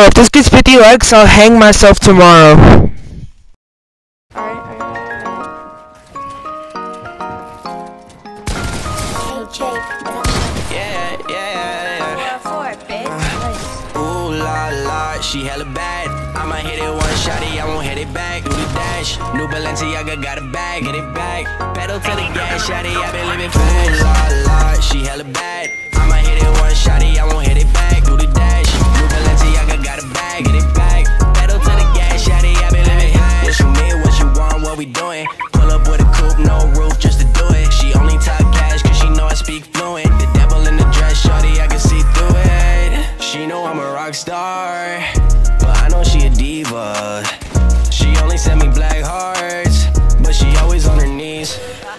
Yo, if this gets 50 likes, I'll hang myself tomorrow. Alright. Ooh la la, she hella bad. I might hit it one shotty, I won't hit it back. Do the dash, new Balenciaga got a bag, get it back. Pedal to the gas, shotty, I been living fast. Ooh la la, she hella bad. I might hit it one shotty, I won't hit it back. Do the dash, new Balenciaga got a bag, get it back. Pedal to the gas, shotty, I been living fast. What you mean, what you want, what we doing? Pull up with a coupe, no roof, just to do it. She only talk cash, cause she know I speak fluent. The devil in the dress, shorty, I can see through it. She know I'm a rock star, but I know she a diva. She only sent me black hearts, but she always on her knees.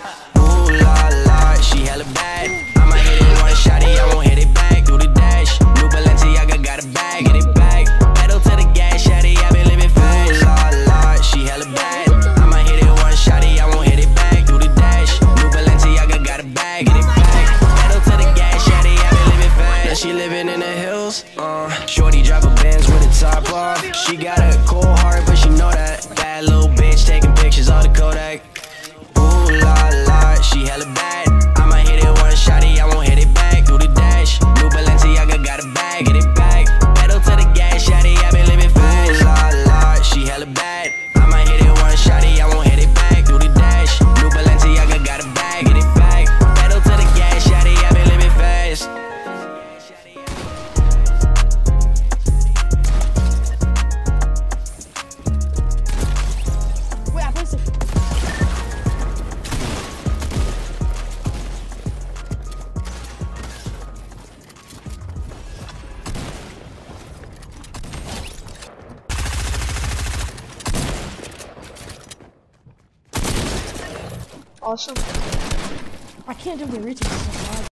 Ooh la la, she hella bad. I might hit it one shotty, I won't hit it back. Do the dash, new Balenciaga got a bag, get it back. Pedal to the gas, shotty, I been living fast. Ooh la la, she hella bad. I might hit it one shotty, I won't hit it back. Do the dash, new Balenciaga got a bag, get it back. Pedal to the gas, shotty, I been living fast. Yeah, she living in the hills. Shorty drive a Benz with a top off. She got a cold heart, but she know that. Bad little bitch taking pictures all the Kodak. Ooh la la, she hella bad. I might hit it one shotty, I won't hit it back. Do the dash, new Balenciaga got a bag, get it back. Pedal to the gas, shotty, I been living fast. Ooh la la, she hella bad. I might hit it one shotty, I won't hit it back. Do the dash, new Balenciaga got a bag, get it back. Pedal to the gas, shotty, I been living fast. Awesome. I can't do the routine.